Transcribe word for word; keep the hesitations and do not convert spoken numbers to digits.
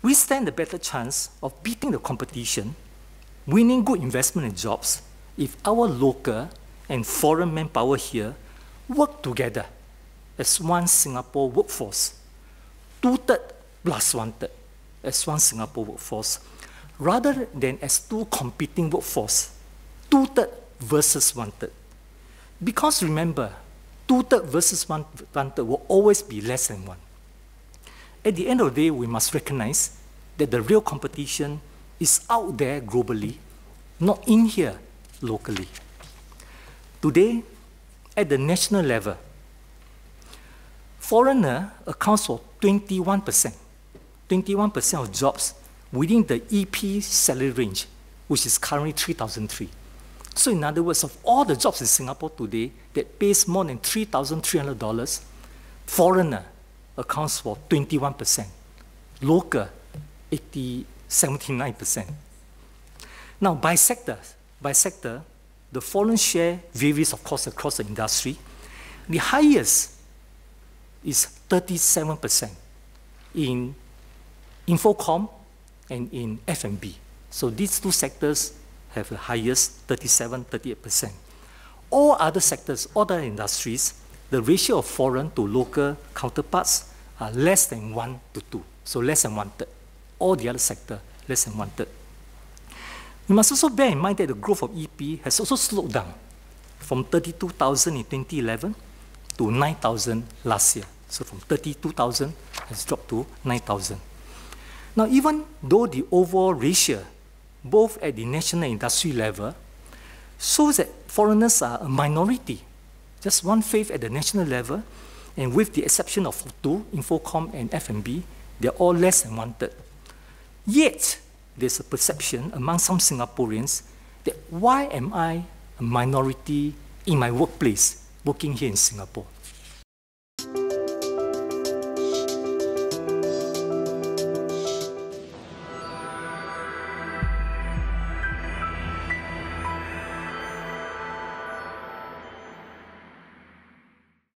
we stand a better chance of beating the competition, winning good investment and jobs, if our local and foreign manpower here work together as one Singapore workforce, two-thirds plus one-third as one Singapore workforce, rather than as two competing workforce, two-thirds versus one-third. Because remember, two-thirds versus one-third will always be less than one. At the end of the day, we must recognize that the real competition is out there globally, not in here locally. Today, at the national level, foreigner accounts for twenty-one percent, twenty-one percent of jobs within the E P salary range, which is currently three thousand three. So in other words, of all the jobs in Singapore today that pays more than three thousand three hundred dollars, foreigner accounts for twenty-one percent, local eighty, seventy-nine percent. Now by sector, by sector, the foreign share varies of course across the industry. The highest is thirty-seven percent in Infocom and in F and B. So these two sectors have the highest thirty-seven, thirty-eight percent. All other sectors, other industries, the ratio of foreign to local counterparts are less than one to two, so less than one third. All the other sector, less than one third. We must also bear in mind that the growth of E P has also slowed down from thirty-two thousand in twenty eleven to nine thousand last year. So from thirty-two thousand has dropped to nine thousand. Now, even though the overall ratio, both at the national and industry level, shows that foreigners are a minority, just one-fifth at the national level, and with the exception of two, Infocom and F and B, they're all less than one-third. Yet, there's a perception among some Singaporeans that why am I a minority in my workplace, working here in Singapore?